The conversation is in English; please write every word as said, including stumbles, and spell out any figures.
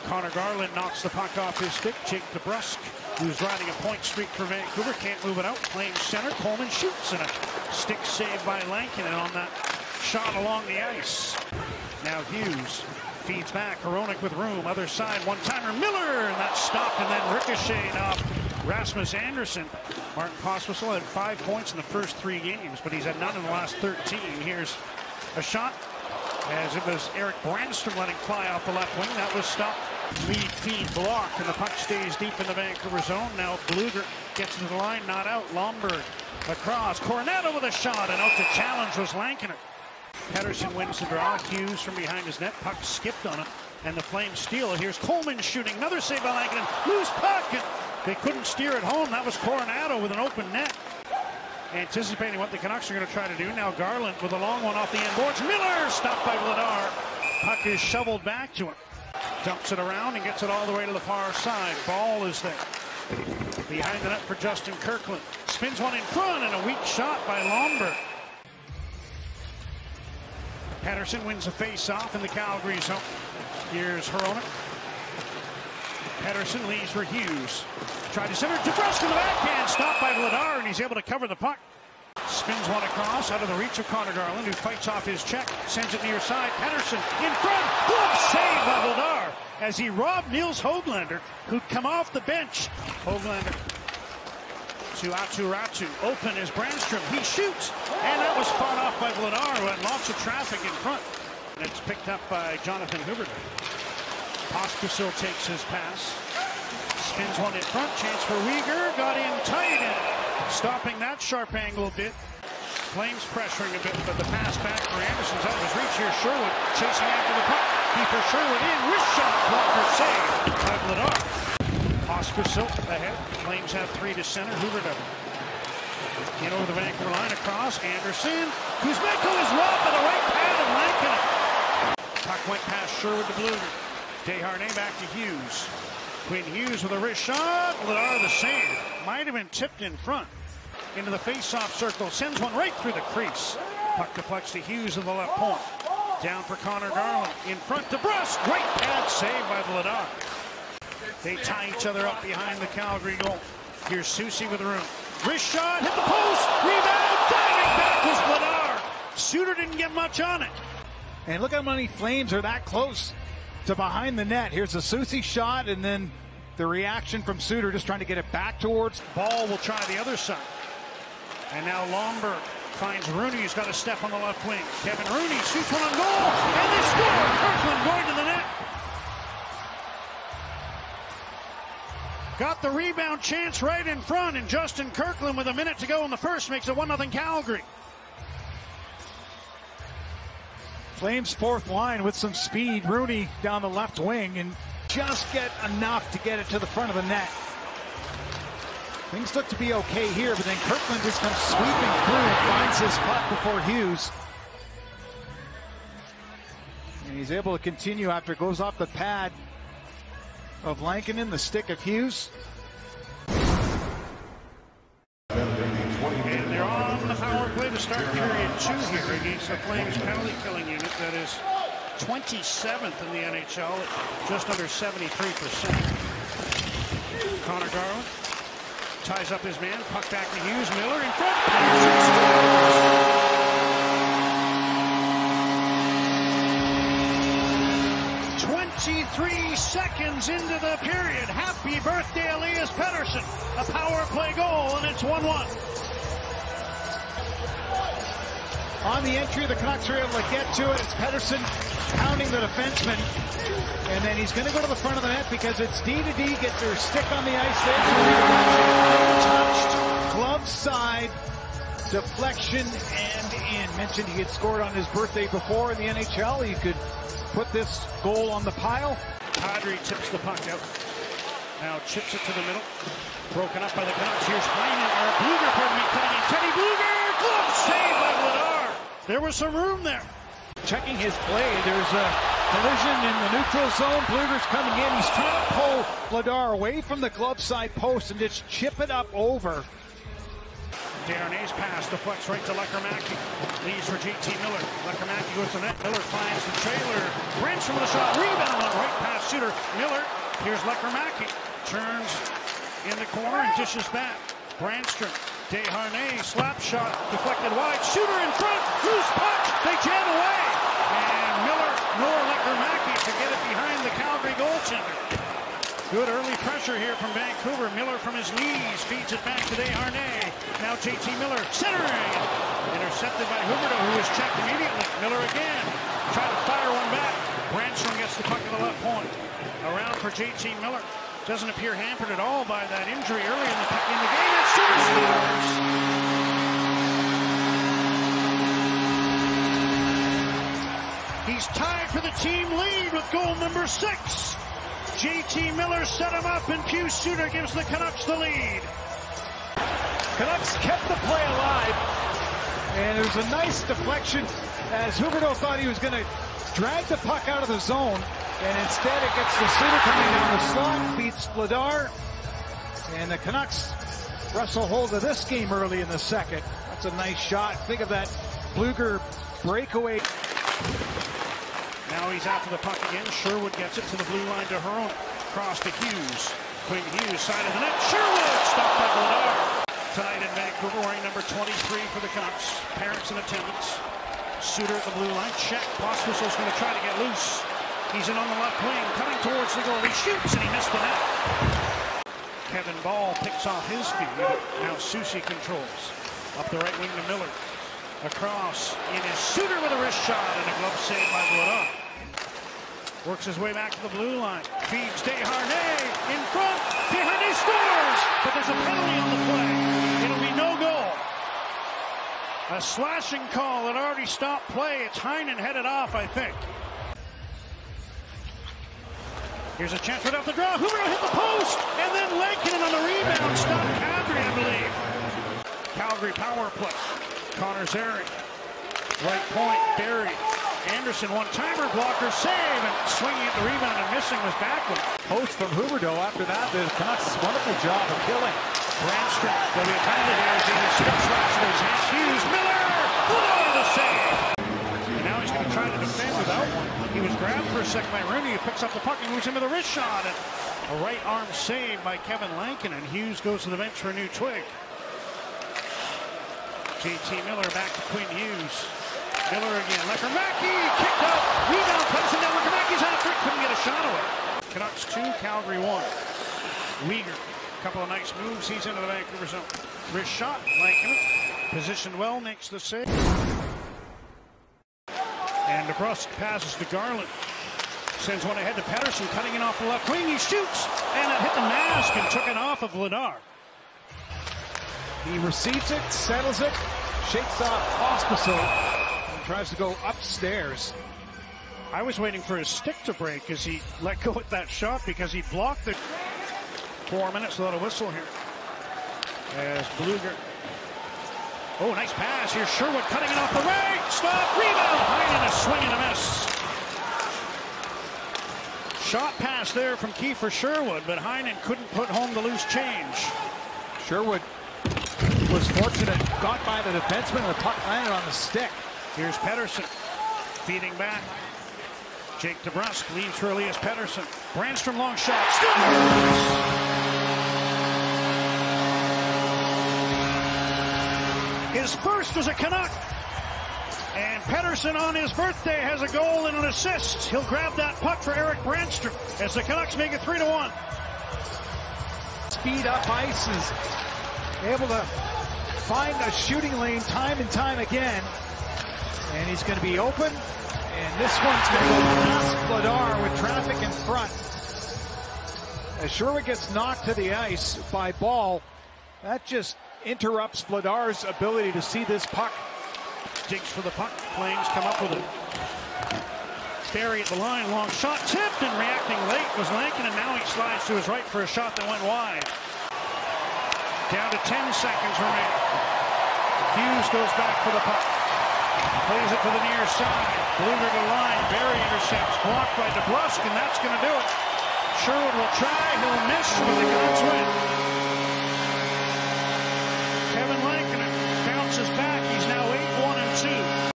Connor Garland knocks the puck off his stick. Jake DeBrusk, who's riding a point streak for Vancouver, can't move it out. Playing center, Coleman shoots, and a stick save by Lankinen on that shot along the ice. Now Hughes feeds back. Hronek with room. Other side, one-timer. Miller, and that's stopped, and then ricocheted off Rasmus Andersson. Martin Pospisil had five points in the first three games, but he's had none in the last thirteen. Here's a shot, as it was Eric Brandstrom letting fly off the left wing. That was stopped. Lead feed block, and the puck stays deep in the Vancouver zone. Now Blueger gets to the line, not out. Lomberg across. Coronado with a shot, and out to challenge was Lankinen. Pettersson wins the draw. Hughes from behind his net. Puck skipped on him, and the Flames steal it. Here's Coleman shooting. Another save by Lankinen. Loose puck, and they couldn't steer it home. That was Coronado with an open net. Anticipating what the Canucks are going to try to do. Now Garland with a long one off the end boards. Miller stopped by Vladar. Puck is shoveled back to him. Dumps it around and gets it all the way to the far side. Ball is there. Behind the net for Justin Kirkland. Spins one in front, and a weak shot by Lomberg. Pettersson wins a face-off in the Calgary zone. Here's Hronek. Pettersson leaves for Hughes. Tried to center. DeBrusk in the backhand. Stopped by Vladar, and he's able to cover the puck. Spins one across out of the reach of Connor Garland, who fights off his check. Sends it near side. Pettersson in front. Glove save by Vladar as he robbed Nils Höglander, who'd come off the bench. Höglander to Aatu Räty. Open is Brandstrom. He shoots, and that was fought off by Vladar, who had lots of traffic in front. And it's picked up by Jonathan Huberdeau. Pospisil takes his pass. Spins one in front. Chance for Weegar. Got in tight, and stopping that sharp angle bit. Flames pressuring a bit, but the pass back for Andersson's out of his reach. Here Sherwood chasing after the puck. He for Sherwood in. Wrist shot. Blocker save by Vladar. Pospisil ahead. Flames have three to center. Huberdeau in over the Vancouver line across. Andersson. Kuzmenko is robbed by the right pad of Lankinen. Puck went past Sherwood to Blueger. Desharnais back to Hughes. Quinn Hughes with a wrist shot. Vladar the save. Might have been tipped in front. Into the face-off circle. Sends one right through the crease. Puck deflects to Hughes in the left point. Down for Connor Garland. In front to Brust. Great pad save by Vladar. They tie each other up behind the Calgary goal. Here's Soucy with room. Wrist shot. Hit the post. Rebound. Diving back was Vladar. Suter didn't get much on it. And look how many Flames are that close to behind the net. Here's a Soucy shot, and then the reaction from Suter just trying to get it back towards. Ball will try the other side. And now Lomberg finds Rooney, who's got a step on the left wing. Kevin Rooney shoots one on goal, and they score! Kirkland going to the net. Got the rebound chance right in front, and Justin Kirkland with a minute to go in the first makes it one nothing Calgary. Flames fourth line with some speed. Rooney down the left wing and just get enough to get it to the front of the net. Things look to be okay here, but then Kirkland just comes sweeping through and finds his puck before Hughes. And he's able to continue after it goes off the pad of Lankinen, the stick of Hughes. And they're on the power play to start period two here against the Flames penalty killing unit that is twenty-seventh in the N H L at just under seventy-three percent. Connor Garland ties up his man, puck back to Hughes. Miller in front. twenty-three seconds into the period. Happy birthday, Elias Pettersson. A power play goal, and it's one one. On the entry, the Canucks are able to get to it. It's Pettersson pounding the defenseman. And then he's going to go to the front of the net because it's D to D. Gets their stick on the ice there. Touched, glove side, deflection, and in. Mentioned he had scored on his birthday before in the N H L. He could put this goal on the pile. Kadri tips the puck out. Now chips it to the middle. Broken up by the Canucks. Here's Hyman, or Blueger, pardon me, cutting in. Teddy Blueger, glove save by Vladar. There was some room there. Checking his play. There's a collision in the neutral zone. Blueger's coming in. He's trying to pull Vladar away from the glove side post and just chip it up over. Desharnais' pass deflects right to Lekkerimäki. Leaves for J T Miller. Lekkerimäki goes to net. Miller finds the trailer. Brandstrom with a shot. Rebound on right pass Suter. Miller. Here's Lekkerimäki. Turns in the corner and dishes back. Brandstrom. Desharnais. Slap shot. Deflected wide. Suter in front. Loose puck. They jam away. And Miller nor Lekkerimäki to get it behind the Calgary goaltender. Good early pressure here from Vancouver. Miller from his knees feeds it back to Desharnais. Now J T Miller centering. Intercepted by Huberdeau, who was checked immediately. Miller again. Try to fire one back. Brandstrom gets the puck to the left point. Around for J T Miller. Doesn't appear hampered at all by that injury early in the, in the game. And Suter scores! He's tied for the team lead with goal number six. J T Miller set him up, and Pius Suter gives the Canucks the lead. Canucks kept the play alive, and it was a nice deflection as Huberdeau thought he was going to drag the puck out of the zone, and instead it gets the Suter coming down the slot, beats Vladar, and the Canucks wrestle hold of this game early in the second. That's a nice shot. Think of that Blueger breakaway. Now he's after the puck again. Sherwood gets it to the blue line to Hron. Cross to Hughes. Quinn Hughes, side of the net. Sherwood stopped by Vladar. Tonight in Vancouver, wearing number twenty-three for the Canucks. Parents in attendance. Suter at the blue line. Check. Pospisil's going to try to get loose. He's in on the left wing, coming towards the goal. He shoots and he missed the net. Kevin Ball picks off his feet. Now Soucy controls. Up the right wing to Miller. Across in is Suter with a wrist shot and a glove save by Vladar. Works his way back to the blue line. Feeds Desharnais in front. Desharnais scores, but there's a penalty on the play. It'll be no goal. A slashing call that already stopped play. It's Heinen headed off, I think. Here's a chance right off the draw. Huberdeau hit the post, and then Lankinen on the rebound stopped Kadri, I believe. Calgary power play. Connor Zary. Right point, buried. Anderson, one-timer, blocker, save, and swinging at the rebound and missing was Backlund. Post from Huberdeau. After that, the Canucks wonderful job of killing. Brandstrom, there'll be a penalty here as he spin slash in his hands. Hughes, Miller, Vladar the save. And now he's going to try to defend without one. He was grabbed for a second by Rooney, who picks up the puck and moves him with a wrist shot. And a right arm save by Kevin Lankinen, and Hughes goes to the bench for a new twig. J T Miller back to Quinn Hughes. Miller again. Lekkerimäki kicked out. Rebound comes in. Now Lekkerimäki's after it. Couldn't get a shot away. Canucks two, Calgary one. Weegar. Couple of nice moves. He's into the Vancouver zone. Wrist shot. Lankinen. Positioned well. Makes the save. And DeBrusk passes to Garland. Sends one ahead to Pettersson. Cutting it off the left wing. He shoots. And it hit the mask and took it off of Vladar. He receives it, settles it, shakes off Pospisil, and tries to go upstairs. I was waiting for his stick to break as he let go with that shot because he blocked it. Four minutes without a whistle here. As Blueger. Oh, nice pass. Here's Sherwood cutting it off the right. Stop. Rebound. Heinen a swing and a miss. Shot pass there from Kiefer Sherwood, but Heinen couldn't put home the loose change. Sherwood was fortunate, got by the defenseman, and the puck landed on the stick. Here's Pettersson feeding back. Jake DeBrusk leaves for Elias Pettersson. Brandstrom long shot. Scores! His first as a Canuck. And Pettersson on his birthday has a goal and an assist. He'll grab that puck for Erik Brandstrom as the Canucks make it three to one. Speed up ice is able to find a shooting lane time and time again. And he's going to be open. And this one's going to go past Vladar with traffic in front. As Sherwood gets knocked to the ice by Ball, that just interrupts Vladar's ability to see this puck. Digs for the puck. Flames come up with it. Barry at the line. Long shot. Tipped and reacting late was Lankinen, and now he slides to his right for a shot that went wide. Down to ten seconds remaining. Hughes goes back for the puck. Plays it to the near side. Blueger to the line. Barry intercepts. Blocked by DeBrusk, and that's going to do it. Sherwood will try. He'll miss, but the Canucks win.